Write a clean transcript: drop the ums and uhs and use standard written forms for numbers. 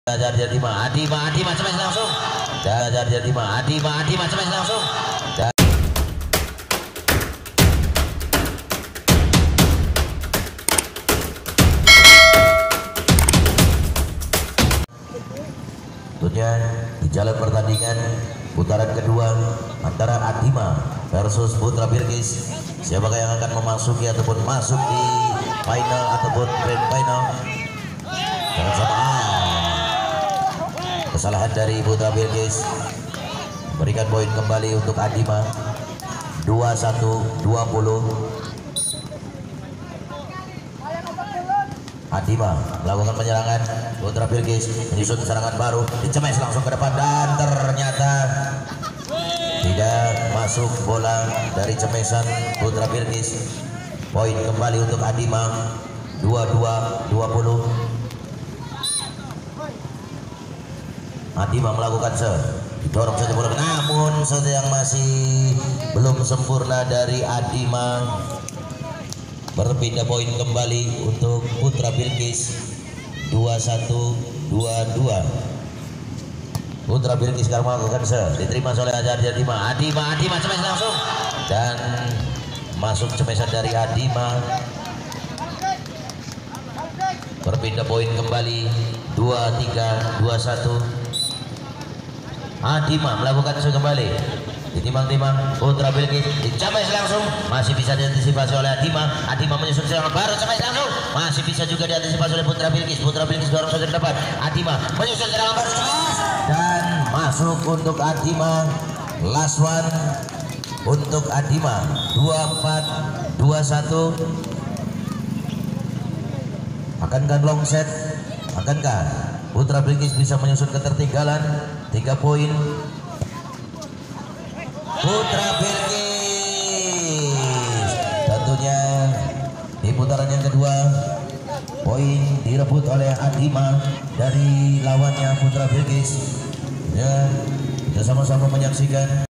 Adima cemes langsung. Adima cemes langsung. Tentunya di jalan pertandingan putaran kedua antara Adima versus Putra Bilqis, siapakah yang akan memasuki ataupun masuk di final ataupun grand final. Jangan sampai kesalahan dari Putra Bilqis, berikan poin kembali untuk Adima. 21-20. Adima melakukan penyerangan, Putra Bilqis menyusun serangan baru, dicemes langsung ke depan dan ternyata tidak masuk bola dari cemesan Putra Bilqis. Poin kembali untuk Adima. 22-20. Adima melakukan didorong saja bola, namun yang masih belum sempurna dari Adima. Berpindah poin kembali untuk Putra Bilqis. 21-22. Putra Bilqis sekarang melakukan diterima oleh Adima. Adima cemes langsung dan masuk cemesan dari Adima. Berpindah poin kembali. 23-21. Adima melakukan kembali, ditimbang-timbang Putra Bilqis, dicemes langsung, masih bisa diantisipasi oleh Adima. Adima menyusun serangan baru, cemes langsung, masih bisa juga diantisipasi oleh Putra Bilqis. Putra Bilqis dorong saja ke depan, Adima menyusun serangan baru dan masuk untuk Adima. Last one untuk Adima. 24-21. Akankah long set? Akankah Putra Bilqis bisa menyusun ketertinggalan 3 poin? Putra Bilqis tentunya di putaran yang kedua poin direbut oleh Adima dari lawannya Putra Bilqis. Ya, kita sama-sama menyaksikan.